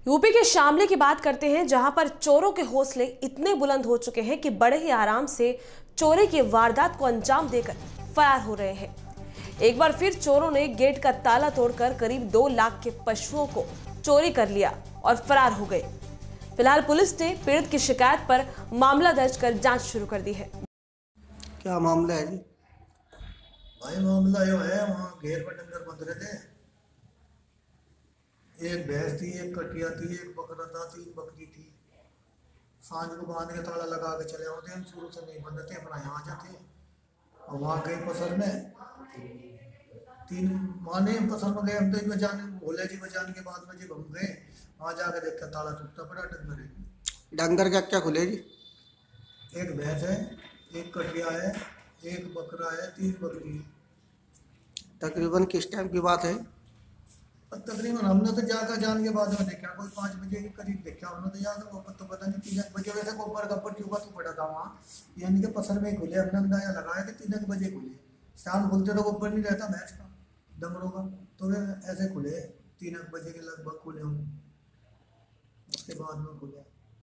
UP के शामली की बात करते हैं, जहां पर चोरों के हौसले इतने बुलंद हो चुके हैं कि बड़े ही आराम से चोरी की वारदात को अंजाम देकर फरार हो रहे हैं। एक बार फिर चोरों ने गेट का ताला तोड़कर करीब 2 लाख के पशुओं को चोरी कर लिया और फरार हो गए। फिलहाल पुलिस ने पीड़ित की शिकायत पर मामला दर्ज कर जांच शुरू कर दी है। क्या मामला है जी? भाई मामला यो है, वहाँ घेर पर डंगर बंध रहे थे। एक भैंस थी, एक कटिया थी, एक बकरा था, 3 बकरी थी। सांझ को बांध के ताला लगा के चले होते, हम शुरू से नहीं बंद थे, अपना यहाँ जाते। और वहाँ गए पसर में, 3 माने पसर में गए हम, तो बजाने भोले जी बजाने के बाद में जब हम गए वहाँ जाके देखा ताला टूटता पड़ा डंगर है। डंगर क्या क्या खुले जी? एक भैंस है, एक कटिया है, एक बकरा है, 3 बकरी है। तकरीबन किस टाइम की बात है? तकरीबन हमने तो जाकर जान के बाद में देखा, कोई 5 बजे के करीब देखा हमने तो। याद वो तो पता नहीं 3 बजे वैसे ऊपर का पट्टी हुआ तो पड़ा था वहाँ, यानी कि पसर में खुले। हमने अंदाजा लगाया कि 3 बजे खुले। शाम खुलते तो ऊपर नहीं रहता भैंस का, डंगरों का, तो वे ऐसे खुले 3 बजे के लगभग खुले हों, उसके बाद में खुले।